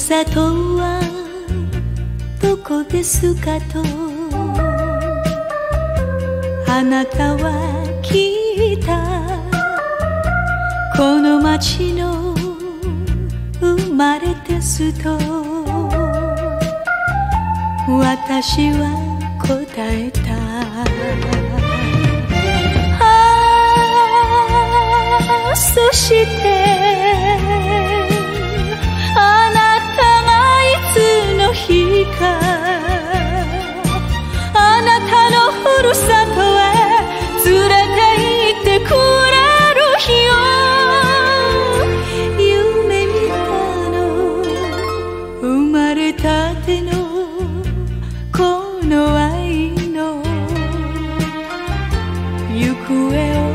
さとはどこですかとあなたは聞いた。この街の生まれですと私は答えた。そしてあなたがいつの日かあなたのふるさとへ連れて行ってくれる日を夢見たの。生まれたてのこの愛の行方を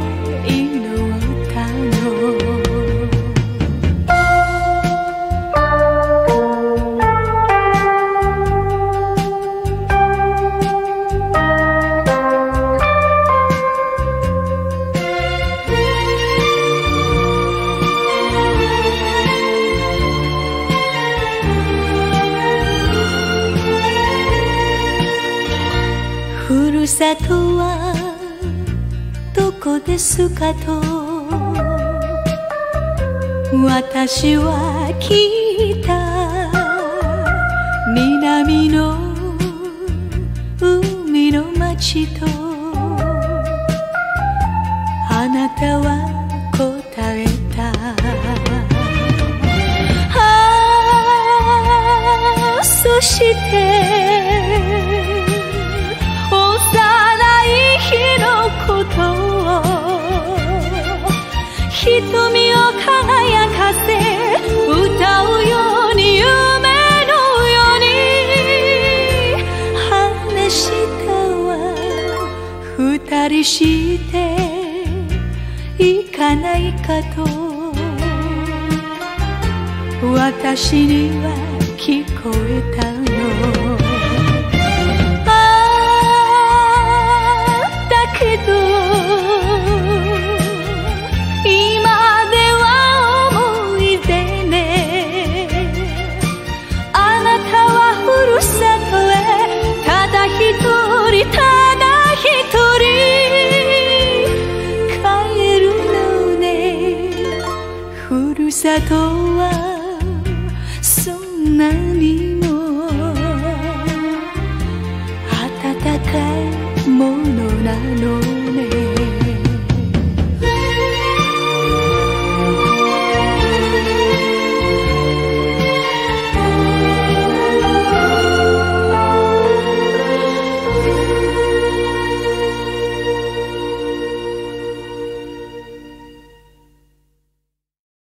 ふるさとはどこですかと私は聞いた。南の海の町とあなたは答えた。そして瞳を輝かせ歌うように夢のように話したわ。二人して行かないかと私には聞こえたの。だけどただ一人帰るのね。ふるさとはそんなにも温かいものなの。